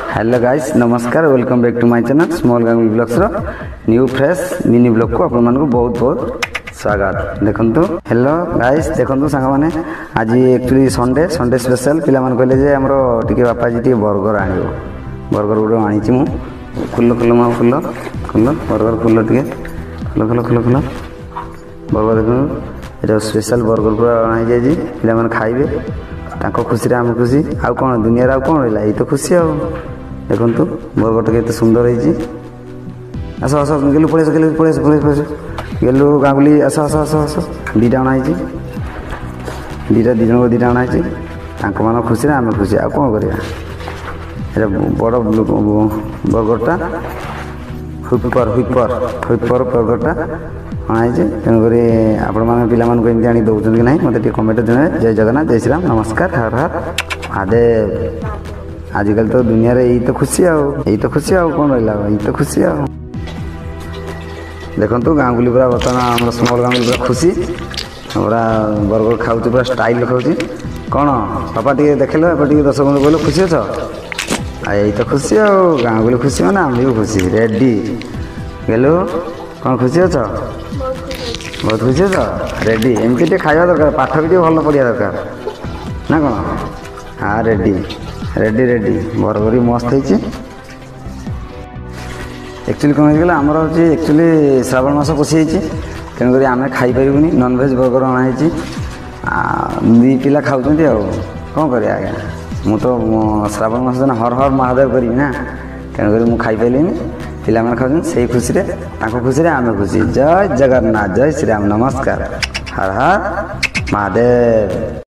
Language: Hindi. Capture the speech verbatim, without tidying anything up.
हेलो गाइस नमस्कार welcome back to my channel small Ganguly blogs रो न्यू फ्रेश मिनी ब्लॉग को आपन मानको बहुत बहुत स्वागत। देखंतु हेलो गाइस देखंतु संग माने आज एक्चुअली संडे संडे स्पेशल पिला मान कहले जे हमरो टिके बापा जी टिके बर्गर आनियो बर्गर गुडो आनी छि मु खुल्लो खुल्लो मा खुल्लो खुल्लो बर्गर खुल्लो टिके खुल्लो खुल्लो खुल्लो खुल्लो बर्गर देखो एटा स्पेशल बर्गर पूरा आनी जाय जी पिला मान खाइबे ताको खुशी रे हम खुशी आ कोन दुनिया रे आ कोन रहला ई तो खुशी आ देखंतु बर्गर टिके एते सुंदर है जी आस आस गेलु पळेस गेलु पळेस पळेस पळेस गेलु गांगुली आस आस आस आस दीटा आना है दीटा दी जन को दीटा आना है ताको मान खुशी रे हम खुशी आ कोन करिया एटा बड़ बर्गरटा हुपर हुपर हुपर बर्गरटा आना है तेणुक आपण मैंने पिला एमती आनी दौरान कि ना मत कमेंट देने। जय जगन्नाथ जय श्रीराम नमस्कार हर हर महादेव। आजिकल तो दुनिया रे यही तो खुशी आई तो खुशी आ कौन रहा यही तो खुशी आ देखो गांगुली पूरा बर्तमान आम स्मॉल गांगुली पूरा खुशी पूरा बर्गर खाऊ पूरा स्टाइल खाऊँ कौन पापा टे देख लो टे दस बंद बोलो खुशी अच यही तो खुशी आ गांगुली खुशी मैंने आम भी खुशी रेडी गेलु कौन खुशी अच बहुत खुशी अच रेडी एमती खाଇବା दरकार पाठ भी भल पढ़िया दरकार ना कौन हाँ रेडी रेडी रेडी बर्गर भी मस्त है एक्चुअली कौन होगा आमर हूँ एक्चुअली श्रावण मास पशि तेणुक आम खाईपारूनी नॉनभेज बर्गर अणाई दी पिला खाऊँ कौन कर आज्ञा मु तो श्रावण मास दिन हर हर महादेव करी ना तेणुक मुझे खाईपारे पिला खाऊँ से खुशी रे खुशी रे आम खुशी। जय जगन्नाथ जय श्रीराम नमस्कार हर हर महादेव।